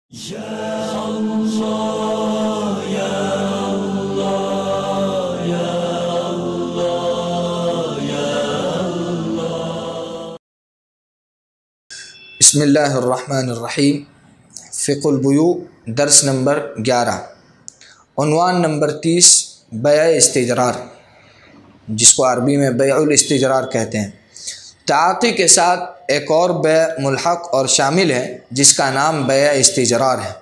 بسم اللہ الرحمن الرحیم۔ فقہ البیوع درس نمبر 11، عنوان نمبر 30، بیع استجرار، جس کو عربی میں بیع الاستجرار کہتے ہیں۔ تعاقی کے ساتھ ایک اور بیع ملحق اور شامل ہے جس کا نام بیع استجرار ہے۔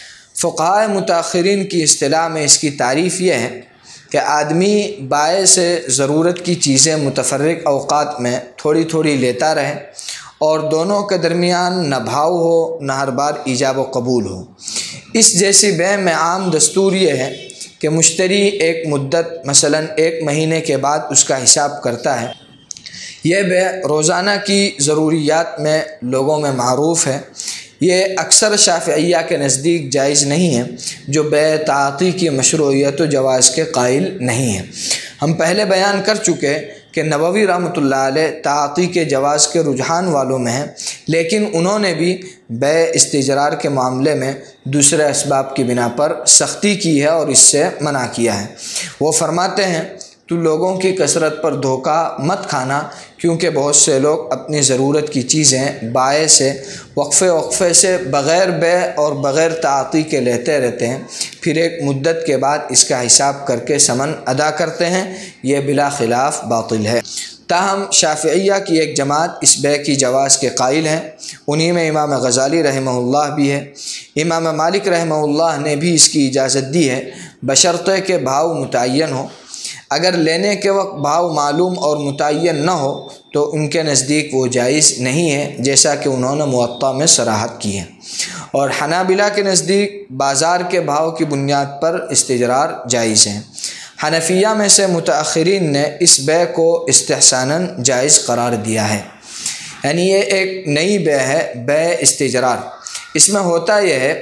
فقہاء متاخرین کی اصطلاح میں اس کی تعریف یہ ہے کہ آدمی بائع سے ضرورت کی چیزیں متفرق اوقات میں تھوڑی تھوڑی لیتا رہے اور دونوں کے درمیان نہ بھاؤ ہو نہ ہر بار ایجاب و قبول ہو۔ اس جیسی بیع میں عام دستور یہ ہے کہ مشتری ایک مدت مثلا 1 مہینے کے بعد اس کا حساب کرتا ہے۔ یہ بیع روزانہ کی ضروریات میں لوگوں میں معروف ہے۔ یہ اکثر شافعیہ کے نزدیک جائز نہیں ہے، جو بیع تعاقی کی مشروعیت و جواز کے قائل نہیں ہیں۔ ہم پہلے بیان کر چکے کہ نووی رحمۃ اللہ علیہ تعاقی کے جواز کے رجحان والوں میں ہیں، لیکن انہوں نے بھی بیع استجرار کے معاملے میں دوسرے اسباب کی بنا پر سختی کی ہے اور اس سے منع کیا ہے۔ وہ فرماتے ہیں تو لوگوں کی کثرت پر دھوکہ مت کھانا، کیونکہ بہت سے لوگ اپنی ضرورت کی چیزیں بائع سے وقفے سے بغیر بیع اور بغیر تعاقی کے لیتے رہتے ہیں، پھر ایک مدت کے بعد اس کا حساب کر کے ثمن ادا کرتے ہیں۔ یہ بلا خلاف باطل ہے۔ تاہم شافعیہ کی ایک جماعت اس بیع کی جواز کے قائل ہیں، انہی میں امام غزالی رحمہ اللہ بھی ہے۔ امام مالک رحمہ اللہ نے بھی اس کی اجازت دی ہے، بشرطے کہ بھاؤ متعین ہو۔ اگر لینے کے وقت بھاؤ معلوم اور متعین نہ ہو تو ان کے نزدیک وہ جائز نہیں ہے، جیسا کہ انہوں نے موطا میں صراحت کی ہے۔ اور حنابلہ کے نزدیک بازار کے بھاؤ کی بنیاد پر استجرار جائز ہے۔ حنفیہ میں سے متاخرین نے اس بیع کو استحساناً جائز قرار دیا ہے۔ یعنی یہ ایک نئی بیع ہے، بیع استجرار۔ اس میں ہوتا یہ ہے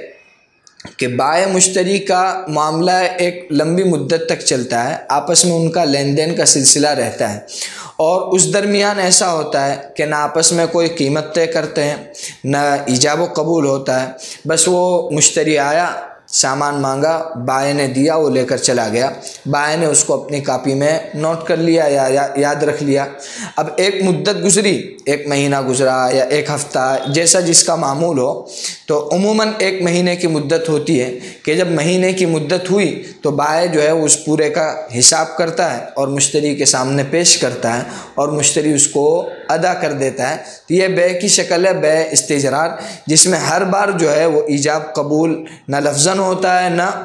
کہ بائع مشتری کا معاملہ ایک لمبی مدت تک چلتا ہے، آپس میں ان کا لین دین کا سلسلہ رہتا ہے، اور اس درمیان ایسا ہوتا ہے کہ نہ آپس میں کوئی قیمت طے کرتے ہیں، نہ ایجاب و قبول ہوتا ہے۔ بس وہ مشتری آیا، سامان مانگا، بائع نے دیا، وہ لے کر چلا گیا، بائع نے اس کو اپنی کاپی میں نوٹ کر لیا یا یاد رکھ لیا۔ اب ایک مدت گزری، 1 مہینہ گزرا یا 1 ہفتہ، جیسا جس کا معمول ہو، تو عموماً 1 مہینے کی مدت ہوتی ہے کہ جب مہینے کی مدت ہوئی تو بائع جو ہے اس پورے کا حساب کرتا ہے اور مشتری کے سامنے پیش کرتا ہے اور مشتری اس کو ادا کر دیتا ہے۔ تو یہ بیع کی شکل ہے، بیع استجرار، جس میں ہر بار جو ہے وہ ایجاب قبول نہ لفظاً ہوتا ہے نہ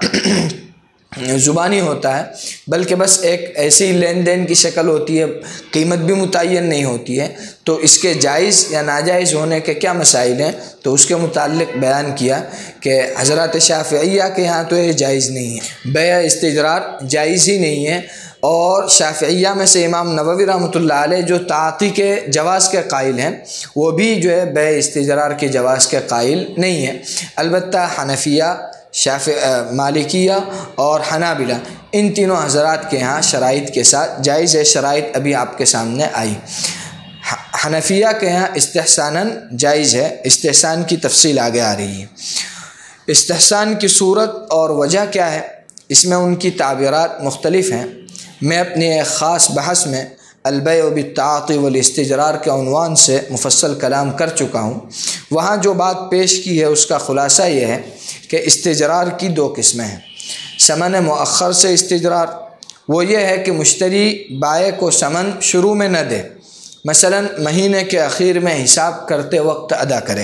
زبانی ہوتا ہے، بلکہ بس ایک ایسی لین دین کی شکل ہوتی ہے، قیمت بھی متعین نہیں ہوتی ہے۔ تو اس کے جائز یا ناجائز ہونے کے کیا مسائل ہیں، تو اس کے متعلق بیان کیا کہ حضرات شافعیہ کے یہاں تو یہ جائز نہیں ہے، بیع استجرار جائز ہی نہیں ہے۔ اور شافعیہ میں سے امام نووی رحمۃ اللہ علیہ جو تعاقی کے جواز کے قائل ہیں، وہ بھی جو ہے بیع استجرار کے جواز کے قائل نہیں ہیں۔ البتہ حنفیہ، مالکیہ اور حنابلہ، ان تینوں حضرات کے ہاں شرائط کے ساتھ جائز ہے۔ شرائط ابھی آپ کے سامنے آئی۔ حنفیہ کے ہاں استحساناً جائز ہے۔ استحسان کی تفصیل آگے آ رہی ہے۔ استحسان کی صورت اور وجہ کیا ہے، اس میں ان کی تعبیرات مختلف ہیں۔ میں اپنی ایک خاص بحث میں البیع بالتعاقی والاستجرار کے عنوان سے مفصل کلام کر چکا ہوں۔ وہاں جو بات پیش کی ہے اس کا خلاصہ یہ ہے کہ استجرار کی 2 قسمیں ہیں۔ ثمن مؤخر سے استجرار، وہ یہ ہے کہ مشتری بائع کو ثمن شروع میں نہ دے، مثلا مہینے کے اخیر میں حساب کرتے وقت ادا کرے۔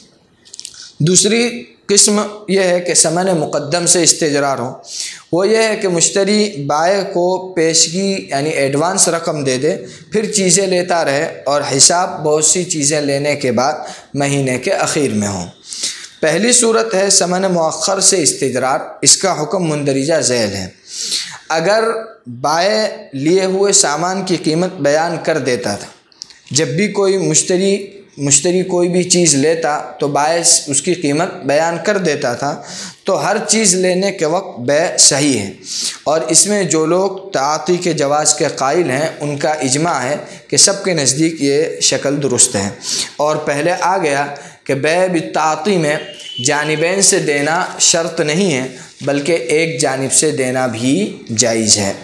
دوسری قسم یہ ہے کہ ثمن مقدم سے استجرار ہو، وہ یہ ہے کہ مشتری بائع کو پیشگی یعنی ایڈوانس رقم دے دے، پھر چیزیں لیتا رہے اور حساب بہت سی چیزیں لینے کے بعد مہینے کے اخیر میں ہوں۔ پہلی صورت ہے ثمن مؤخر سے استجرار، اس کا حکم مندرجہ ذیل ہے۔ اگر بائع لیے ہوئے سامان کی قیمت بیان کر دیتا تھا، جب بھی کوئی مشتری کوئی بھی چیز لیتا تو بائع اس کی قیمت بیان کر دیتا تھا، تو ہر چیز لینے کے وقت بیع صحیح ہے۔ اور اس میں جو لوگ تعاقی کے جواز کے قائل ہیں ان کا اجماع ہے کہ سب کے نزدیک یہ شکل درست ہے۔ اور پہلے آ گیا کہ بیع بالتعاقی میں جانبین سے دینا شرط نہیں ہے بلکہ ایک جانب سے دینا بھی جائز ہے۔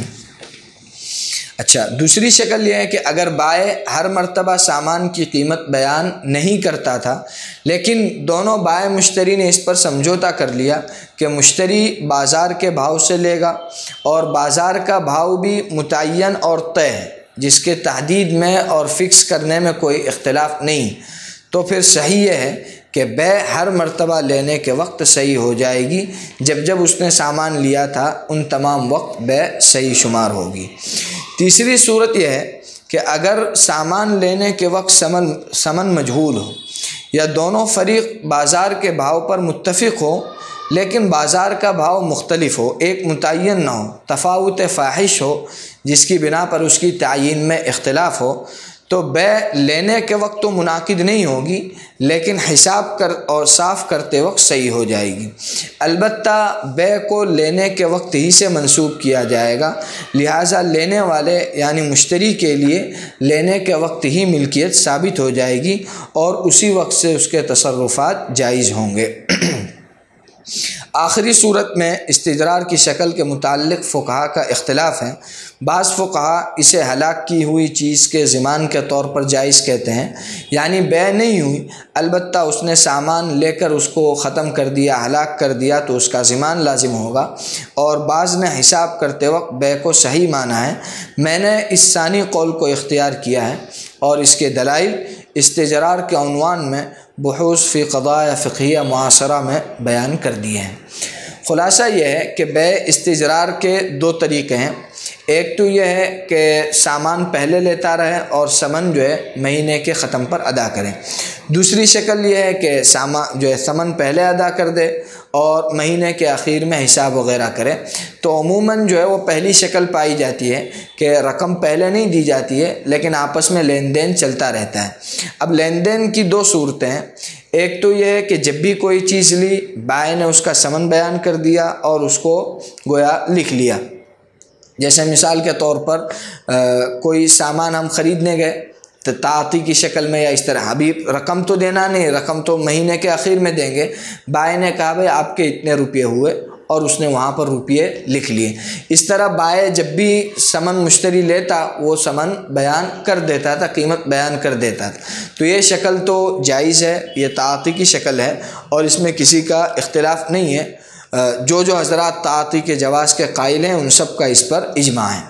اچھا، دوسری شکل یہ ہے کہ اگر بائع ہر مرتبہ سامان کی قیمت بیان نہیں کرتا تھا، لیکن دونوں بائع مشتری نے اس پر سمجھوتا کر لیا کہ مشتری بازار کے بھاؤ سے لے گا اور بازار کا بھاؤ بھی متعین اور طے ہے، جس کے تحدید میں اور فکس کرنے میں کوئی اختلاف نہیں، تو پھر صحیح یہ ہے کہ بیع ہر مرتبہ لینے کے وقت صحیح ہو جائے گی۔ جب اس نے سامان لیا تھا ان تمام وقت بیع صحیح شمار ہوگی۔ تیسری صورت یہ ہے کہ اگر سامان لینے کے وقت ثمن مجہول ہو یا دونوں فریق بازار کے بھاؤ پر متفق ہو لیکن بازار کا بھاؤ مختلف ہو، ایک متعین نہ ہو، تفاوت فاحش ہو جس کی بنا پر اس کی تعیین میں اختلاف ہو، تو بیع لینے کے وقت تو منعقد نہیں ہوگی لیکن حساب اور صاف کرتے وقت صحیح ہو جائے گی۔ البتہ بیع کو لینے کے وقت ہی سے منسوب کیا جائے گا، لہٰذا لینے والے یعنی مشتری کے لیے لینے کے وقت ہی ملکیت ثابت ہو جائے گی اور اسی وقت سے اس کے تصرفات جائز ہوں گے۔ آخری صورت میں استجرار کی شکل کے متعلق فقہا کا اختلاف ہے۔ بعض فقہا اسے ہلاک کی ہوئی چیز کے ضمان کے طور پر جائز کہتے ہیں، یعنی بیع نہیں ہوئی البتہ اس نے سامان لے کر اس کو ختم کر دیا، ہلاک کر دیا تو اس کا ضمان لازم ہوگا، اور بعض نے حساب کرتے وقت بیع کو صحیح مانا ہے۔ میں نے اس ثانی قول کو اختیار کیا ہے اور اس کے دلائل استجرار کے عنوان میں بحوث فی قضایا فقہیہ معاصرہ میں بیان کر دیے ہیں۔ خلاصہ یہ ہے کہ بیع استجرار کے دو طریقے ہیں۔ ایک تو یہ ہے کہ سامان پہلے لیتا رہے اور ثمن مہینے کے ختم پر ادا کرے۔ دوسری شکل یہ ہے کہ ثمن پہلے ادا کر دے اور مہینے کے اخیر میں حساب وغیرہ کرے۔ تو عموماً وہ پہلی شکل پائی جاتی ہے کہ رقم پہلے نہیں دی جاتی ہے لیکن آپس میں لین دین چلتا رہتا ہے۔ اب لین دین کی دو صورتیں ہیں۔ ایک تو یہ ہے کہ جب بھی کوئی چیز لی، بائع نے اس کا ثمن بیان کر دیا اور اس کو گویا لکھ لیا۔ جیسے مثال کے طور پر کوئی سامان ہم خریدنے گئے تو تعاطی کی شکل میں یا اس طرح، ابھی رقم تو دینا نہیں، رقم تو مہینے کے آخر میں دیں گے۔ بائع نے کہا بھائی آپ کے اتنے روپے ہوئے اور اس نے وہاں پر روپے لکھ لیے۔ اس طرح بائع جب بھی ثمن مشتری لیتا وہ ثمن بیان کر دیتا تھا، قیمت بیان کر دیتا تھا۔ تو یہ شکل تو جائز ہے، یہ تعاطی کی شکل ہے اور اس میں کسی کا اختلاف نہیں ہے۔ جو حضرات تعاطی کے جواز کے قائل ہیں ان سب کا اس پر اجماع ہے۔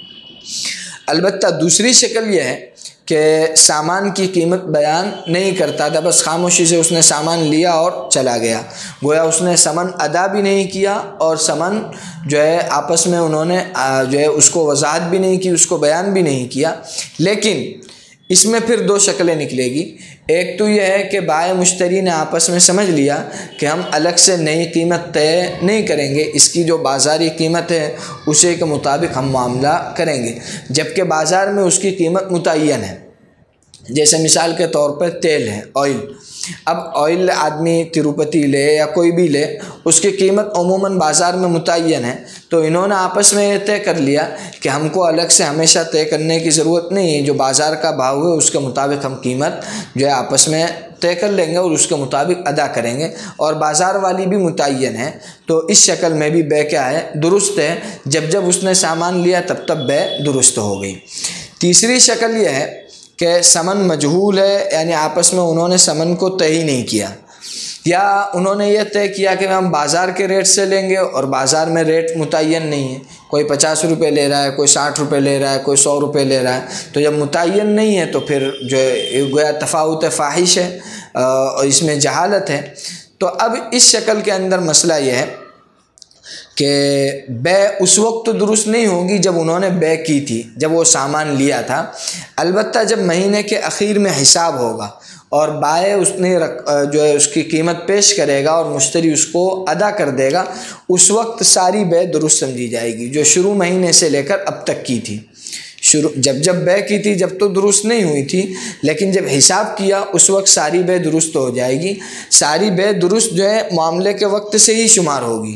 البتہ دوسری شکل یہ ہے کہ سامان کی قیمت بیان نہیں کرتا تھا، بس خاموشی سے اس نے سامان لیا اور چلا گیا، گویا اس نے ثمن ادا بھی نہیں کیا اور ثمن آپس میں انہوں نے اس کو وضاحت بھی نہیں کی، اس کو بیان بھی نہیں کیا۔ لیکن اس میں پھر دو شکلیں نکلے گی۔ ایک تو یہ ہے کہ بائع مشتری نے آپس میں سمجھ لیا کہ ہم الگ سے نئی قیمت طے نہیں کریں گے، اس کی جو بازاری قیمت ہے اسی کے مطابق ہم معاملہ کریں گے، جبکہ بازار میں اس کی قیمت متعین ہے۔ جیسے مثال کے طور پر تیل ہے، آئل۔ اب آئل آدمی تروپتی لے یا کوئی بھی لے، اس کی قیمت عموماً بازار میں متعین ہے، تو انہوں نے آپس میں یہ طے کر لیا کہ ہم کو الگ سے ہمیشہ طے کرنے کی ضرورت نہیں ہے، جو بازار کا بھاؤ ہے اس کے مطابق ہم قیمت آپس میں طے کر لیں گے اور اس کے مطابق ادا کریں گے، اور بازار والی بھی متعین ہے۔ تو اس شکل میں بھی بیع کیا ہے؟ درست ہے۔ جب اس نے سامان لیا تب بیع درست ہو گئی۔ تیسری شکل یہ ہے کہ ثمن مجہول ہے، یعنی آپس میں انہوں نے ثمن کو طے ہی نہیں کیا، یا انہوں نے یہ طے کیا کہ ہم بازار کے ریٹ سے لیں گے اور بازار میں ریٹ متعین نہیں ہے، کوئی 50 روپے لے رہا ہے، کوئی 60 روپے لے رہا ہے، کوئی 100 روپے لے رہا ہے۔ تو جب متعین نہیں ہے تو پھر گویا تفاوت فاحش ہے اور اس میں جہالت ہے۔ تو اب اس شکل کے اندر مسئلہ یہ ہے کہ بیع اس وقت تو درست نہیں ہوگی جب انہوں نے بیع کی تھی، جب وہ سامان لیا تھا۔ البتہ جب مہینے کے اخیر میں حساب ہوگا اور بائع اس کی قیمت پیش کرے گا اور مشتری اس کو ادا کر دے گا، اس وقت ساری بیع درست سمجھی جائے گی جو شروع مہینے سے لے کر اب تک کی تھی۔ جب بیع کی تھی جب تو درست نہیں ہوئی تھی، لیکن جب حساب کیا اس وقت ساری بیع درست ہو جائے گی۔ ساری بیع درست معاملے کے وقت سے ہی شمار ہوگی،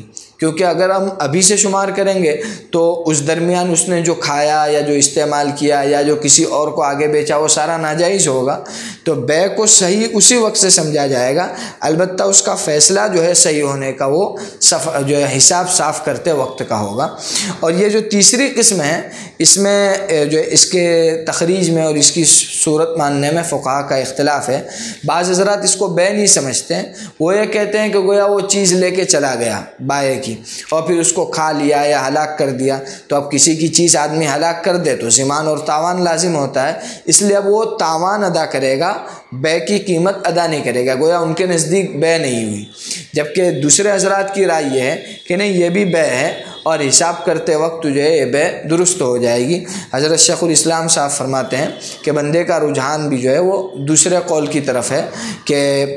کیونکہ اگر ہم ابھی سے شمار کریں گے تو اس درمیان اس نے جو کھایا یا جو استعمال کیا یا جو کسی اور کو آگے بیچا وہ سارا ناجائز ہوگا، تو بے کو صحیح اسی وقت سے سمجھا جائے گا، البتہ اس کا فیصلہ جو ہے صحیح ہونے کا وہ جو ہے حساب صاف کرتے وقت کا ہوگا۔ اور یہ جو تیسری قسم ہے اس میں جو اس کے تخریج میں اور اس کی صورت ماننے میں فقہا کا اختلاف ہے۔ بعض حضرات اس کو بے نہیں سمجھتے ہیں، وہ یہ کہتے ہیں کہ گویا وہ چیز لے کے چلا گیا بائے کی اور پھر اس کو کھا لیا یا ہلاک کر دیا، تو اب کسی کی چیز آدمی ہلاک کر دے تو ضمان اور تاوان لازم ہوتا ہے، اس لیے اب وہ تاوان ادا کرے گا، بے کی قیمت ادا نہیں کرے گا، گویا ان کے نزدیک بے نہیں ہوئی۔ جبکہ دوسرے حضرات کی رائے یہ ہے کہ نہیں، یہ بھی بے ہے اور حساب کرتے وقت جو ہے یہ بے درست ہو جائے گی۔ حضرت شیخ الاسلام صاحب فرماتے ہیں کہ بندے کا رجحان بھی جو ہے وہ دوسرے قول کی طرف ہے کہ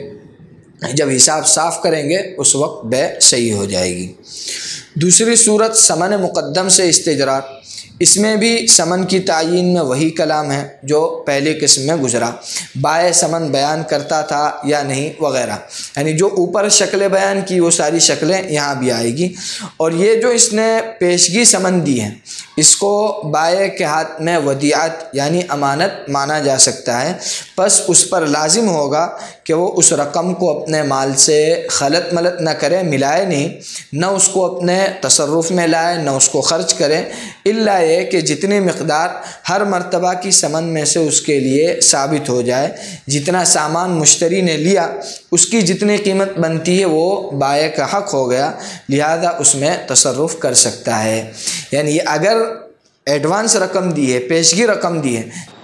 جب حساب صاف کریں گے اس وقت بے صحیح ہو جائے گی۔ دوسری صورت ثمن مقدم سے استجرار، اس میں بھی ثمن کی تعیین میں وہی کلام ہے جو پہلی قسم میں گزرا، بائع ثمن بیان کرتا تھا یا نہیں وغیرہ، یعنی جو اوپر شکلیں بیان کی وہ ساری شکلیں یہاں بھی آئے گی۔ اور یہ جو اس نے پیشگی ثمن دی ہے اس کو بائع کے ہاتھ میں ودیعت یعنی امانت مانا جا سکتا ہے، پس اس پر لازم ہوگا کہ وہ اس رقم کو اپنے مال سے خلط ملط نہ کرے، ملائے نہیں، نہ اس کو اپنے تصرف میں لائے نہ اس کو خرچ کرے، الا یہ کہ جتنی مقدار ہر مرتبہ کی ثمن میں سے اس کے لیے ثابت ہو جائے، جتنا سامان مشتری نے لیا اس کی جتنی قیمت بنتی ہے وہ بائع کا حق ہو گیا، لہذا اس میں تصرف کر سکتا ہے۔ یعنی اگر ایڈوانس رقم دی ہے، پیشگی رقم دی ہے،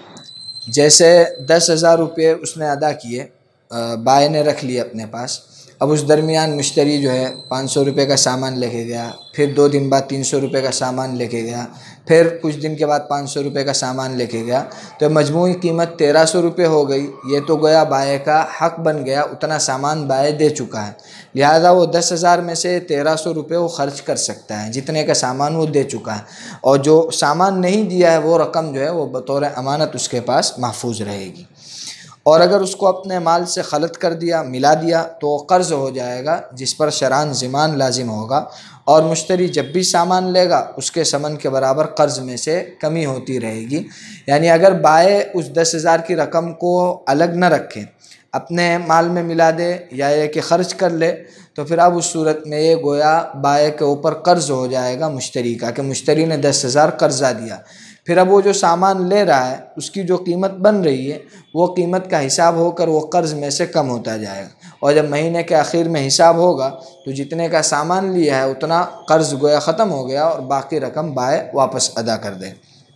جیسے 10,000 روپے اس نے ادا کیے، بائع نے رکھ لیے اپنے پاس، اب اس درمیان مشتری جو ہے 500 روپے کا سامان لے کے گیا، پھر 2 دن بعد 300 روپے کا سامان لے کے گیا، پھر کچھ دن کے بعد 500 روپے کا سامان لے کے گیا، تو مجموعی قیمت 1300 روپے ہو گئی۔ یہ تو گویا بائع کا حق بن گیا، اتنا سامان بائع دے چکا ہے، لہذا وہ 10,000 میں سے 1300 روپے وہ خرچ کر سکتا ہے، جتنے کا سامان وہ دے چکا ہے، اور جو سامان نہیں دیا ہے وہ رقم جو ہے وہ بطور امانت اس کے پاس محفوظ رہے گی۔ اور اگر اس کو اپنے مال سے خلط کر دیا، ملا دیا، تو وہ قرض ہو جائے گا جس پر شرعاً ضمان لازم ہوگا، اور مشتری جب بھی سامان لے گا اس کے ثمن کے برابر قرض میں سے کمی ہوتی رہے گی۔ یعنی اگر بائع اس 10,000 کی رقم کو الگ نہ رکھے، اپنے مال میں ملا دے یا یہ کہ خرچ کر لے، تو پھر اب اس صورت میں یہ گویا بائع کے اوپر قرض ہو جائے گا مشتری کا، کہ مشتری نے 10,000 قرضہ دیا، پھر اب وہ جو سامان لے رہا ہے اس کی جو قیمت بن رہی ہے وہ قیمت کا حساب ہو کر وہ قرض میں سے کم ہوتا جائے گا، اور جب مہینے کے آخر میں حساب ہوگا تو جتنے کا سامان لیا ہے اتنا قرض گویا ختم ہو گیا اور باقی رقم بائع واپس ادا کر دے۔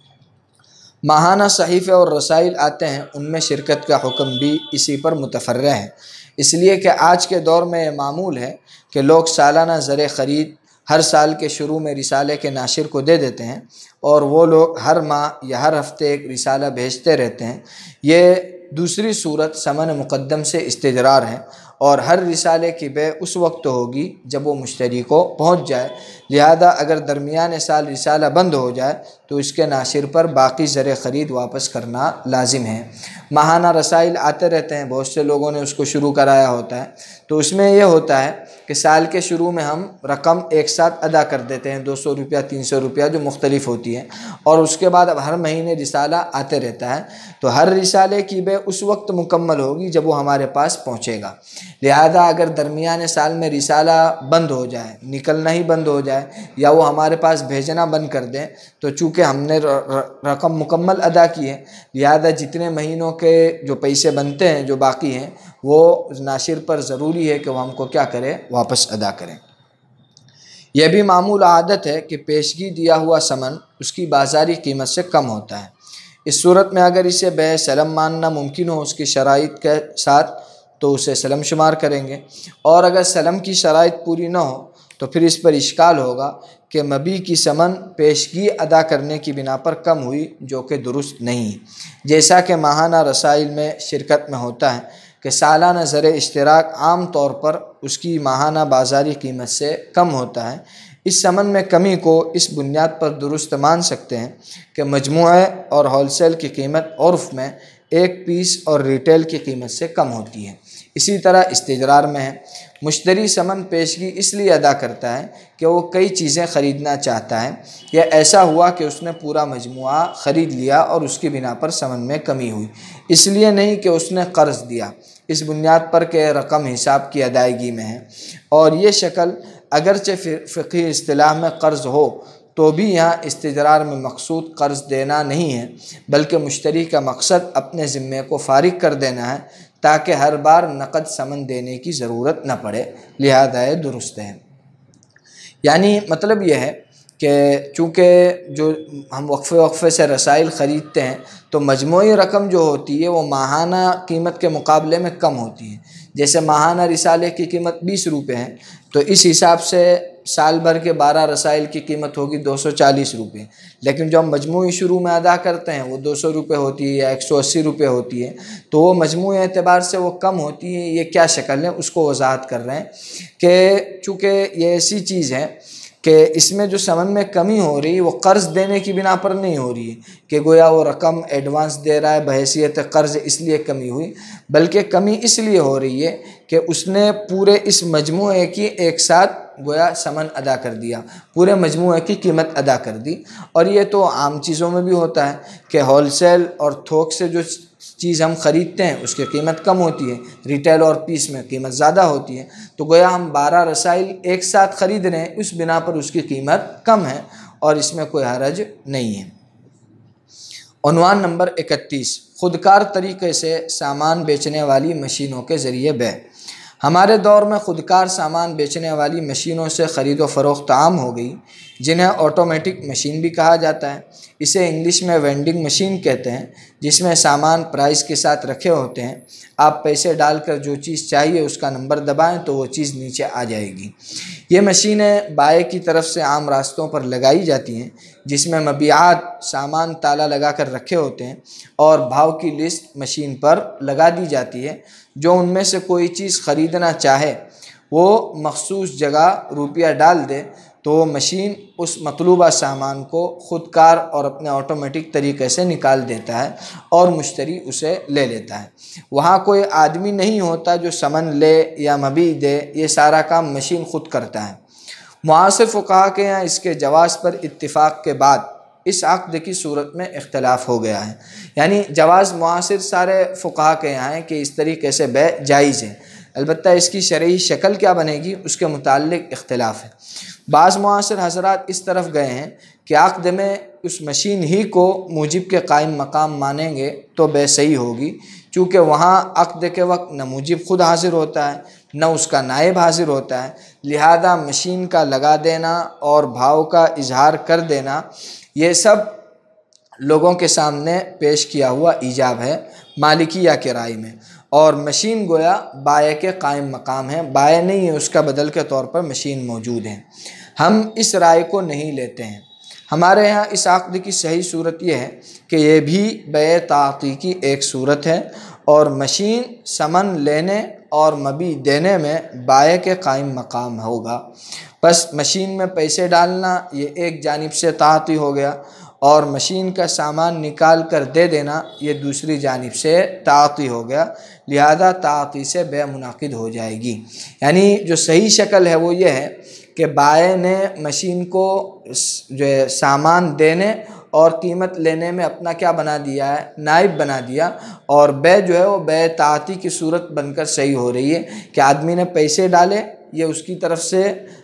ماہانہ صحیفے اور رسائل آتے ہیں، ان میں شرکت کا حکم بھی اسی پر متفرع ہے، اس لیے کہ آج کے دور میں یہ معمول ہے کہ لوگ سالانہ زر خرید ہر سال کے شروع میں رسالے کے ناشر کو دے دیتے ہیں، اور وہ لوگ ہر ماہ یا ہر ہفتے ایک رسالہ بھیجتے رہتے ہیں۔ یہ دوسری صورت ثمن مقدم سے استجرار ہے، اور ہر رسالے کی بے اس وقت ہوگی جب وہ مشتری کو پہنچ جائے، لہذا اگر درمیان سال رسالہ بند ہو جائے تو اس کے ناشر پر باقی زر خرید واپس کرنا لازم ہے۔ ماہانہ رسائل آتے رہتے ہیں، بہت سے لوگوں نے اس کو شروع کرایا ہوتا ہے، تو اس میں یہ ہوتا ہے کہ سال کے شروع میں ہم رقم ایک ساتھ ادا کر دیتے ہیں، 200 روپیہ 300 روپیہ جو مختلف ہوتی ہے، اور اس کے بعد اب ہر مہینے رسالہ آتے رہتا ہے، تو ہر رسالے کی بے اس وقت مکمل ہوگی جب وہ ہمارے پاس پہنچے گا۔ لہذا اگر درمیان سال میں رسالہ بند ہو جائے، نکلنا ہی بند ہو جائے، یا وہ ہمارے پاس بھیجنا بند کر دیں، تو چونکہ ہم نے رقم مکمل ادا کی ہے، لہذا جتنے مہینوں کے جو پیسے بنتے ہیں جو باقی ہیں وہ ناشر پر ضروری ہے کہ وہ ہم کو کیا کرے، واپس ادا کریں۔ یہ بھی معمول عادت ہے کہ پیشگی دیا ہوا ثمن اس کی بازاری قیمت سے کم ہوتا ہے۔ اس صورت میں اگر اسے بے سلم ماننا ممکن ہو اس کی شرائط کے ساتھ تو اسے سلم شمار کریں گے، اور اگر سلم کی شرائط پوری نہ ہو تو پھر اس پر اشکال ہوگا کہ مبیع کی ثمن پیشگی ادا کرنے کی بنا پر کم ہوئی، جو کہ درست نہیں، جیسا کہ ماہانہ رسائل میں شرکت میں ہوتا ہے کہ سالانہ زر اشتراک عام طور پر اس کی ماہانہ بازاری قیمت سے کم ہوتا ہے۔ اس ثمن میں کمی کو اس بنیاد پر درست مان سکتے ہیں کہ مجموعے اور ہول سیل کی قیمت عرف میں ایک پیس اور ریٹیل کی قیمت سے کم ہوتی ہے، اسی طرح استجرار میں ہے، مشتری ثمن پیشگی اس لیے ادا کرتا ہے کہ وہ کئی چیزیں خریدنا چاہتا ہے، یا ایسا ہوا کہ اس نے پورا مجموعہ خرید لیا اور اس کی بنا پر ثمن میں کمی ہوئی، اس لیے نہیں کہ اس نے قرض دیا، اس بنیاد پر کہ رقم حساب کی ادائیگی میں ہے۔ اور یہ شکل اگرچہ فقہی اصطلاح میں قرض ہو تو بھی یہاں استجرار میں مقصود قرض دینا نہیں ہے، بلکہ مشتری کا مقصد اپنے ذمے کو فارغ کر دینا ہے تاکہ ہر بار نقد ثمن دینے کی ضرورت نہ پڑے، لہذا یہ درست ہے۔ یعنی مطلب یہ ہے کہ چونکہ جو ہم وقفے وقفے سے رسائل خریدتے ہیں تو مجموعی رقم جو ہوتی ہے وہ ماہانہ قیمت کے مقابلے میں کم ہوتی ہے۔ جیسے ماہانہ رسالے کی قیمت 20 روپے ہے تو اس حساب سے سال بھر کے 12 رسائل کی قیمت ہوگی 240 روپے، لیکن جو ہم مجموعی شروع میں ادا کرتے ہیں وہ 200 روپے ہوتی ہے یا 180 روپے ہوتی ہے، تو وہ مجموعی اعتبار سے وہ کم ہوتی ہے۔ یہ کیا شکل ہے اس کو وضاحت کر رہے ہیں کہ چونکہ یہ ایسی چیز ہے کہ اس میں جو ثمن میں کمی ہو رہی ہے وہ قرض دینے کی بنا پر نہیں ہو رہی ہے کہ گویا وہ رقم ایڈوانس دے رہا ہے بحیثیت قرض اس لیے کمی ہوئی، بلکہ کمی اس لیے ہو رہی ہے کہ اس نے پورے اس مجموعے کی ایک ساتھ گویا ثمن ادا کر دیا، پورے مجموعے کی قیمت ادا کر دی۔ اور یہ تو عام چیزوں میں بھی ہوتا ہے کہ ہول سیل اور تھوک سے جو چیز ہم خریدتے ہیں اس کی قیمت کم ہوتی ہے، ریٹیل اور پیس میں قیمت زیادہ ہوتی ہے، تو گویا ہم 12 رسائل ایک ساتھ خرید رہے ہیں، اس بنا پر اس کی قیمت کم ہے اور اس میں کوئی حرج نہیں ہے۔ عنوان نمبر 31، خودکار طریقے سے سامان بیچنے والی مشینوں کے ذریعے بیع۔ ہمارے دور میں خودکار سامان بیچنے والی مشینوں سے خرید و فروخت عام ہو گئی، جنہیں آٹومیٹک مشین بھی کہا جاتا ہے۔ اسے انگلش میں وینڈنگ مشین کہتے ہیں، جس میں سامان پرائز کے ساتھ رکھے ہوتے ہیں، آپ پیسے ڈال کر جو چیز چاہیے اس کا نمبر دبائیں تو وہ چیز نیچے آ جائے گی۔ یہ مشینیں بائیں کی طرف سے عام راستوں پر لگائی جاتی ہیں، جس میں مبیعات سامان تالا لگا کر رکھے ہوتے ہیں اور بھاؤ کی لسٹ مشین پر لگا دی جاتی ہے۔ جو ان میں سے کوئی چیز خریدنا چاہے وہ مخصوص جگہ روپیہ ڈال دے تو وہ مشین اس مطلوبہ سامان کو خودکار اور اپنے آٹومیٹک طریقے سے نکال دیتا ہے اور مشتری اسے لے لیتا ہے۔ وہاں کوئی آدمی نہیں ہوتا جو ثمن لے یا مبیع دے، یہ سارا کام مشین خود کرتا ہے۔ معاصر فقہا کے یہاں اس کے جواز پر اتفاق کے بعد اس عقد کی صورت میں اختلاف ہو گیا ہے، یعنی جواز معاصر سارے فقہا کے یہاں ہے کہ اس طریقے سے بیع جائز ہے، البتہ اس کی شرعی شکل کیا بنے گی اس کے متعلق اختلاف ہے۔ بعض معاصر حضرات اس طرف گئے ہیں کہ عقد میں اس مشین ہی کو موجب کے قائم مقام مانیں گے تو بیع صحیح ہوگی، چونکہ وہاں عقد کے وقت نہ موجب خود حاضر ہوتا ہے نہ اس کا نائب حاضر ہوتا ہے، لہذا مشین کا لگا دینا اور بھاؤ کا اظہار کر دینا یہ سب لوگوں کے سامنے پیش کیا ہوا ایجاب ہے مالکیہ کے رائے میں، اور مشین گویا بائع کے قائم مقام ہے، بائع نہیں ہے، اس کا بدل کے طور پر مشین موجود ہے۔ ہم اس رائے کو نہیں لیتے ہیں۔ ہمارے ہاں اس عقد کی صحیح صورت یہ ہے کہ یہ بھی بیع تعاطی کی ایک صورت ہے اور مشین ثمن لینے اور مبیع دینے میں بائع کے قائم مقام ہوگا۔ بس مشین میں پیسے ڈالنا یہ ایک جانب سے تعاطی ہو گیا اور مشین کا سامان نکال کر دے دینا یہ دوسری جانب سے تعاطی ہو گیا، لہذا تعاطی سے بیع منعقد ہو جائے گی۔ یعنی جو صحیح شکل ہے وہ یہ ہے کہ بائع نے مشین کو جو سامان دینے اور قیمت لینے میں اپنا کیا بنا دیا ہے، نائب بنا دیا، اور بیع جو ہے وہ بیع تعاطی کی صورت بن کر صحیح ہو رہی ہے کہ آدمی نے پیسے ڈالے، یہ اس کی طرف سے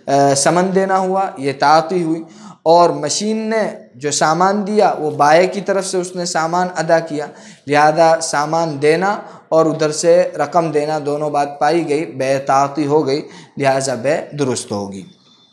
ثمن دینا ہوا، یہ تعاطی ہوئی، اور مشین نے جو سامان دیا وہ بائع کی طرف سے اس نے سامان ادا کیا، لہذا سامان دینا اور ادھر سے رقم دینا دونوں بات پائی گئی، بیع تعاطی ہو گئی، لہذا بیع درست ہوگی۔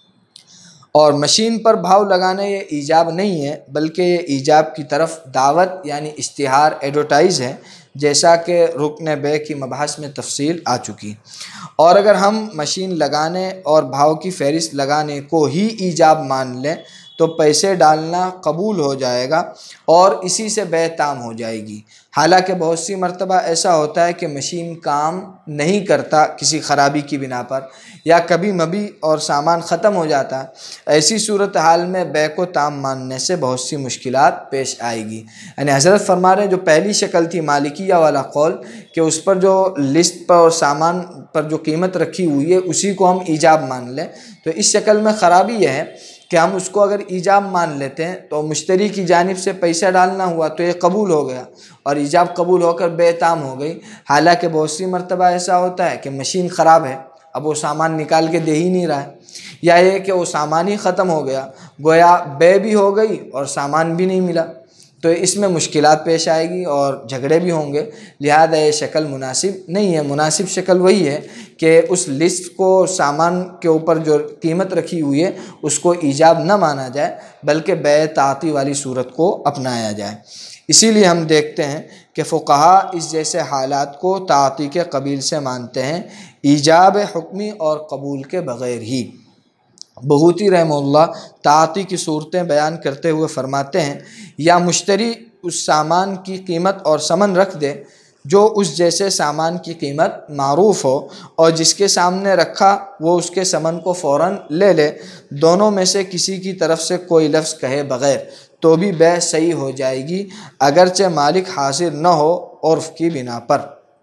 اور مشین پر بھاؤ لگانا یہ ایجاب نہیں ہے بلکہ یہ ایجاب کی طرف دعوت یعنی اشتہار ایڈورٹائز ہے، جیسا کہ رکن بیع کی مباحث میں تفصیل آ چکی۔ اور اگر ہم مشین لگانے اور بھاؤ کی فہرست لگانے کو ہی ایجاب مان لیں تو پیسے ڈالنا قبول ہو جائے گا اور اسی سے بے تام ہو جائے گی۔ حالانکہ بہت سی مرتبہ ایسا ہوتا ہے کہ مشین کام نہیں کرتا کسی خرابی کی بنا پر، یا کبھی مبھی اور سامان ختم ہو جاتا ہے۔ ایسی صورتحال میں بے کو تام ماننے سے بہت سی مشکلات پیش آئے گی۔ یعنی حضرت فرما رہے ہیں جو پہلی شکل تھی مالکیہ والا قول کہ اس پر جو لسٹ پر اور سامان پر جو قیمت رکھی ہوئی ہے اسی کو ہم ایجاب مان لیں، تو اس شکل میں خرابی یہ ہے کہ ہم اس کو اگر ایجاب مان لیتے ہیں تو مشتری کی جانب سے پیسہ ڈالنا ہوا تو یہ قبول ہو گیا اور ایجاب قبول ہو کر بے تام ہو گئی۔ حالانکہ بہت سی مرتبہ ایسا ہوتا ہے کہ مشین خراب ہے، اب وہ سامان نکال کے دے ہی نہیں رہا ہے، یا یہ کہ وہ سامان ہی ختم ہو گیا، گویا بے بھی ہو گئی اور سامان بھی نہیں ملا، تو اس میں مشکلات پیش آئے گی اور جھگڑے بھی ہوں گے۔ لہذا یہ شکل مناسب نہیں ہے۔ مناسب شکل وہی ہے کہ اس لسٹ کو، سامان کے اوپر جو قیمت رکھی ہوئی ہے اس کو ایجاب نہ مانا جائے بلکہ بیع تعاطی والی صورت کو اپنایا جائے۔ اسی لیے ہم دیکھتے ہیں کہ فقہا اس جیسے حالات کو تعاطی کے قبیل سے مانتے ہیں، ایجاب حکمی اور قبول کے بغیر ہی۔ بغوتی رحمہ اللہ تعاطی کی صورتیں بیان کرتے ہوئے فرماتے ہیں، یا مشتری اس سامان کی قیمت اور ثمن رکھ دے جو اس جیسے سامان کی قیمت معروف ہو، اور جس کے سامنے رکھا وہ اس کے ثمن کو فوراً لے لے، دونوں میں سے کسی کی طرف سے کوئی لفظ کہے بغیر، تو بھی بیع صحیح ہو جائے گی اگرچہ مالک حاضر نہ ہو عرف کی بنا پر۔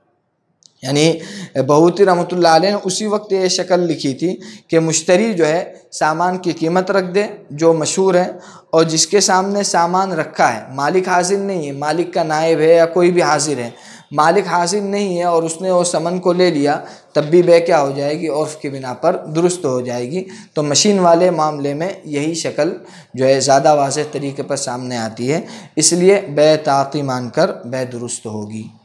یعنی بہوتی رحمۃ اللہ علیہ نے اسی وقت یہ شکل لکھی تھی کہ مشتری جو ہے سامان کی قیمت رکھ دے جو مشہور ہے، اور جس کے سامنے سامان رکھا ہے مالک حاضر نہیں ہے، مالک کا نائب ہے یا کوئی بھی حاضر ہے، مالک حاضر نہیں ہے اور اس نے وہ ثمن کو لے لیا، تب بھی بیع کیا ہو جائے گی؟ عرف کی بنا پر درست ہو جائے گی۔ تو مشین والے معاملے میں یہی شکل جو ہے زیادہ واضح طریقے پر سامنے آتی ہے، اس لیے بیع تعاطی مان کر بیع درست ہوگی۔